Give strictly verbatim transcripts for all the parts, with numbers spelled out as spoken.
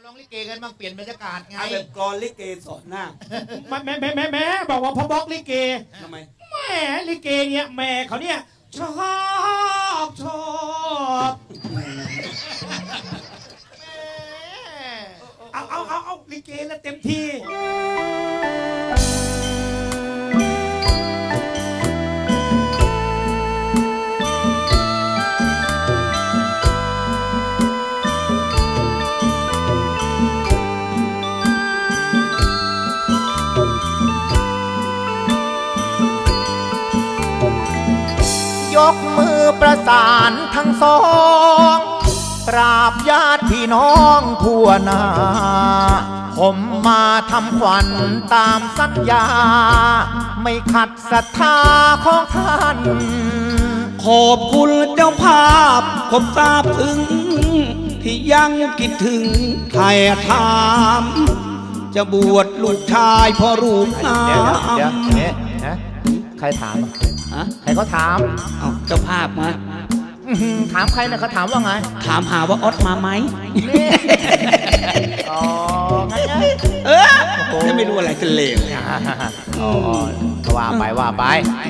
ร้องลิเกกันบ้างเปลี่ยนบรรยากาศไงแบบกรอนลิเกสอนหน้าแม่แม่แม่แม่บอกว่าพอบล็อกลิเกทำไมแม่ลิเกเนี่ยแม่เขาเนี่ยชอบชอบเอาเอาเอาเอาลิเกแล้วเต็มที่ยกมือประสานทั้งสองกราบญาติพี่น้องทั่วหน้าผมมาทำขวัญตามสัญญาไม่ขัดศรัทธาของท่านขอบคุณเจ้าภาพผมทราบถึงที่ยังคิดถึงไทยถามจะบวชลูกชายพ่อรูปงามเดี๋ยวเนี่ยนะใครถามใครเขาถามเจ้าภาพมาถามใครนะเขาถามว่าไงถามหาว่าออสมาไหมอ๋องั้นไงเออจะไม่รู้อะไรกันเลยอ๋อว่าไปว่าไป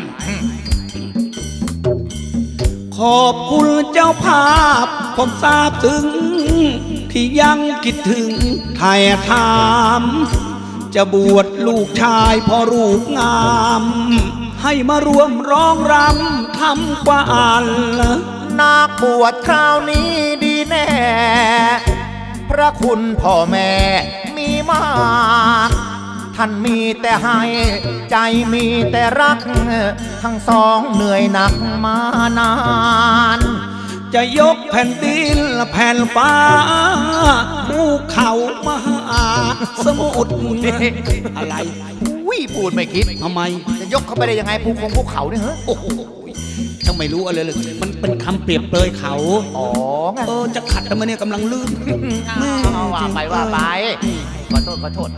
ขอบคุณเจ้าภาพผมทราบถึงที่ยังคิดถึงไทยถามจะบวชลูกชายพ่อรูปงามให้มารวมร้องรำทำกวานนาคบวชคราวนี้ดีแน่พระคุณพ่อแม่มีมากท่านมีแต่ให้ใจมีแต่รักทั้งสองเหนื่อยหนักมานานจะยกแผ่นดินแผ่นฟ้าภูเขามหาสมุทรอะไรวิพูดไม่คิดทำไมจะยกเข้าไปได้ยังไงภูคงภูเขาเนี่ยเหรอโอ้โหทำไมรู้อะไรเลยมันเป็นคำเปรียบเปรยเขาอ๋อเออจะขัดทำไมเนี่ยกำลังลื่นว่าไปว่าไปขอโทษขอโทษ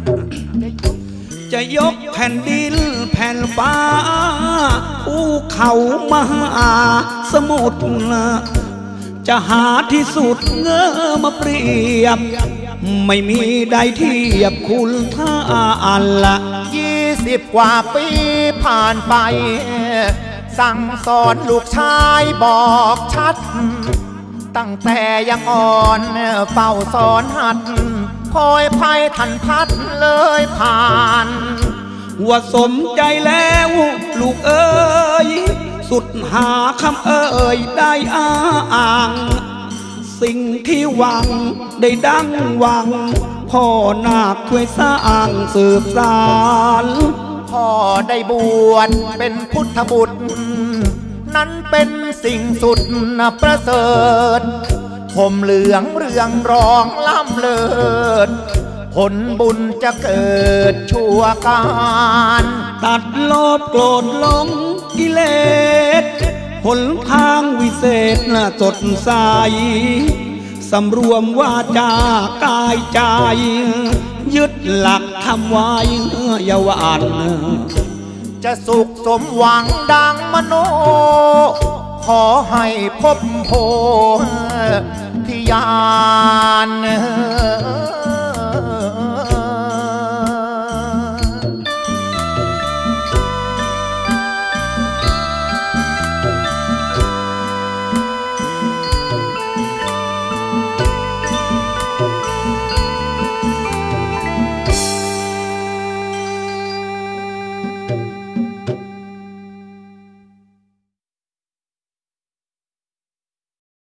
จะยกแผ่นดินแผ่นฟ้าภูเขามหาสมุทรจะหาที่สุดเงื้อมาเปรียบไม่มีใดเทียบคุณท่านละยี่สิบกว่าปีผ่านไปสั่งสอนลูกชายบอกชัดตั้งแต่ยังอ่อนเฝ้าสอนหัดคอยภัยทันพัดเลยผ่านว่าสมใจแล้วลูกเอ๋ยสุดหาคำเอ่ยได้อ้างสิ่งที่หวังได้ดังหวังพ่อนาคช่วยสร้างสืบสานพ่อได้บวชเป็นพุทธบุตรนั้นเป็นสิ่งสุดประเสริฐผมเหลืองเรืองรองล่ำเลิศผลบุญจะเกิดชั่วการตัดโลภโกรธหลงกิเลสหนทางวิเศษน่าสดใสสำรวมวาจากายใจยึดหลักทำไว้อย่าหวั่นจะสุขสมหวังดังมโนขอให้พบโพธิญาณ